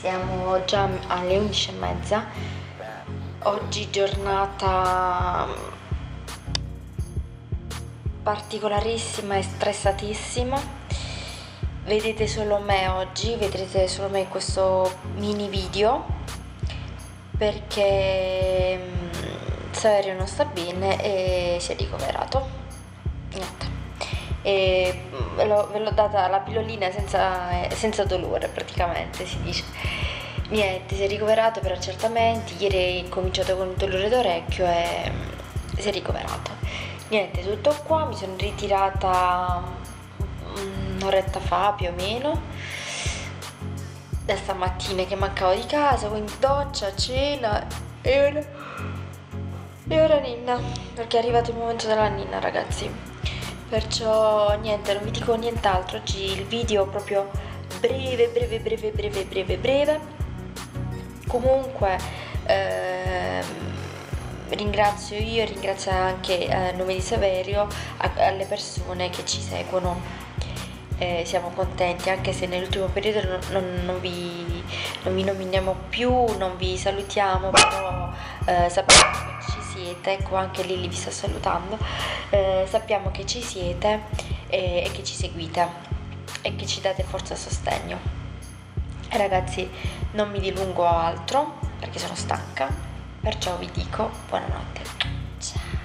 Siamo già alle 11:30. Oggi giornata particolarissima e stressatissima. Vedete solo me oggi, vedrete solo me in questo mini video perché Saverio non sta bene e si è ricoverato. Niente. E ve l'ho data la pillolina senza dolore, praticamente si dice. Niente, si è ricoverato per accertamenti. Ieri è cominciato con il dolore d'orecchio e si è ricoverato. Niente, tutto qua. Mi sono ritirata un'oretta fa più o meno, da stamattina che mancavo di casa, quindi doccia, cena e ora ninna, perché è arrivato il momento della ninna, ragazzi. Perciò niente, non vi dico nient'altro. Oggi il video è proprio breve. Comunque ringrazio io e ringrazio anche a nome di Saverio alle persone che ci seguono. Siamo contenti, anche se nell'ultimo periodo non vi nominiamo più, non vi salutiamo, però sappiamo che ci siete. Ecco, anche Lily vi sta salutando. Sappiamo che ci siete e che ci seguite e che ci date forza e sostegno. Ragazzi, non mi dilungo altro perché sono stanca, perciò vi dico buonanotte. Ciao.